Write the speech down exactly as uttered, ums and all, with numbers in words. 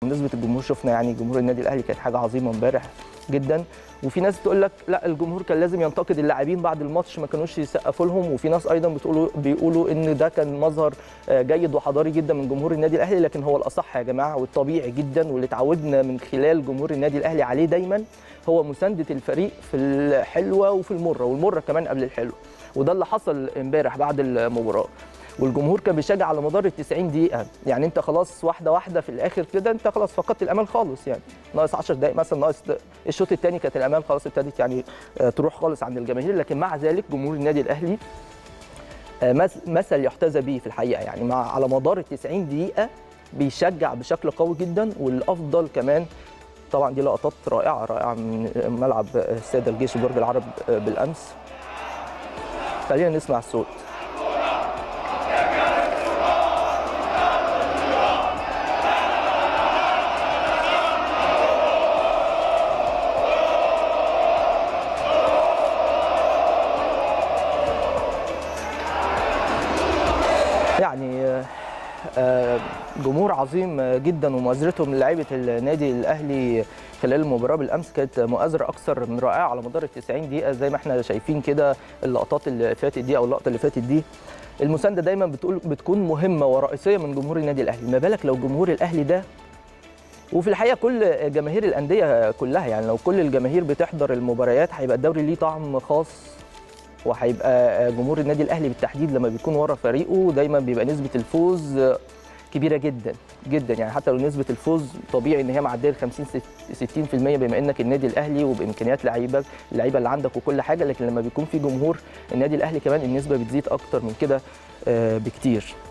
بمناسبه الجمهور، شفنا يعني جمهور النادي الاهلي كانت حاجه عظيمه امبارح جدا. وفي ناس تقول لك لا الجمهور كان لازم ينتقد اللاعبين بعد الماتش، ما كانوش يسقفوا لهم، وفي ناس ايضا بتقولوا بيقولوا ان ده كان مظهر جيد وحضاري جدا من جمهور النادي الاهلي. لكن هو الاصح يا جماعه والطبيعي جدا واللي اتعودنا من خلال جمهور النادي الاهلي عليه دايما هو مسانده الفريق في الحلوه وفي المره، والمره كمان قبل الحلوه. وده اللي حصل امبارح بعد المباراه، والجمهور كان بيشجع على مدار ال تسعين دقيقة. يعني انت خلاص واحده واحده في الاخر كده انت خلاص فقدت الامل خالص، يعني ناقص عشر دقائق مثلا، ناقص الشوط الثاني كانت الامال خلاص ابتدت يعني تروح خالص عند الجماهير. لكن مع ذلك جمهور النادي الاهلي مثل يحتذى به في الحقيقه، يعني مع على مدار ال تسعين دقيقة بيشجع بشكل قوي جدا. والافضل كمان طبعا دي لقطات رائعه رائعه من ملعب الساده الجيش وبرج العرب بالامس. خلينا نسمع الصوت. يعني جمهور عظيم جدا، ومؤازرتهم للاعيبه النادي الاهلي خلال المباراه بالامس كانت مؤازره اكثر من رائعه على مدار ال تسعين دقيقة زي ما احنا شايفين كده. اللقطات اللي فاتت دي او اللقطه اللي فاتت دي، المسانده دايما بتقول بتكون مهمه ورئيسيه من جمهور النادي الاهلي. ما بالك لو جمهور الاهلي ده، وفي الحقيقه كل جماهير الانديه كلها، يعني لو كل الجماهير بتحضر المباريات هيبقى الدوري ليه طعم خاص. وهيبقى جمهور النادي الاهلي بالتحديد لما بيكون ورا فريقه دايما بيبقى نسبه الفوز كبيره جدا جدا. يعني حتى لو نسبه الفوز طبيعي ان هي معديه ال خمسين ستين في المية بما انك النادي الاهلي وبامكانيات لعيبك اللعيبه اللي عندك وكل حاجه. لكن لما بيكون في جمهور النادي الاهلي كمان النسبه بتزيد اكتر من كده بكتير.